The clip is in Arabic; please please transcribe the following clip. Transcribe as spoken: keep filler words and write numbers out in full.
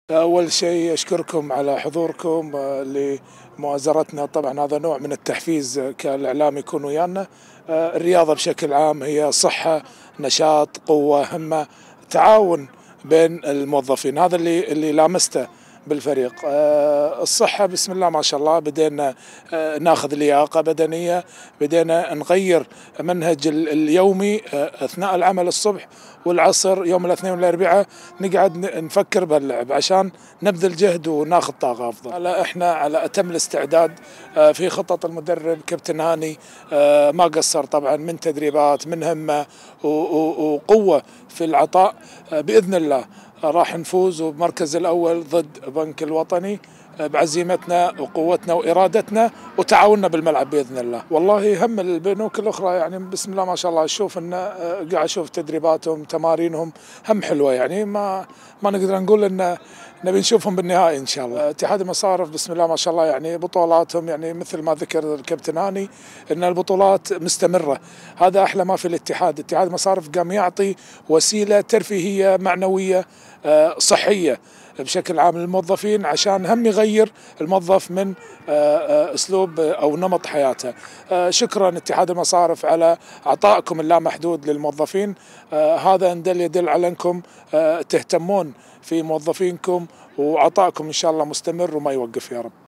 أول شيء أشكركم على حضوركم آه، لمؤازرتنا. طبعا هذا نوع من التحفيز كالإعلام يكون ويانا. آه، الرياضة بشكل عام هي صحة، نشاط، قوة، همة، تعاون بين الموظفين. هذا اللي اللي لامسته بالفريق. آه، الصحة بسم الله ما شاء الله، بدينا آه، ناخذ لياقة بدنية، بدينا نغير منهج اليومي آه، أثناء العمل الصبح والعصر يوم الاثنين والاربعاء نقعد نفكر باللعب عشان نبذل جهد وناخذ طاقة أفضل. لا احنا على أتم الاستعداد آه، في خطط المدرب كابتن هاني، آه، ما قصر طبعا من تدريبات، من همة وقوة في العطاء. آه، بإذن الله راح نفوز وبمركز الأول ضد بنك الوطني بعزيمتنا وقوتنا وإرادتنا وتعاوننا بالملعب بإذن الله. والله هم البنوك الأخرى يعني بسم الله ما شاء الله أشوف إن قاعد أشوف تدريباتهم تمارينهم هم حلوة، يعني ما ما نقدر نقول إن نبي نشوفهم بالنهائي إن شاء الله. اتحاد المصارف بسم الله ما شاء الله يعني بطولاتهم يعني مثل ما ذكر الكابتن هاني إن البطولات مستمرة. هذا أحلى ما في الاتحاد. اتحاد المصارف قام يعطي وسيلة ترفيهية معنوية صحية بشكل عام للموظفين عشان هم يغير الموظف من اسلوب او نمط حياته. شكرا اتحاد المصارف على عطائكم اللامحدود للموظفين. هذا يدل يدل على انكم تهتمون في موظفينكم، وعطائكم ان شاء الله مستمر وما يوقف يا رب.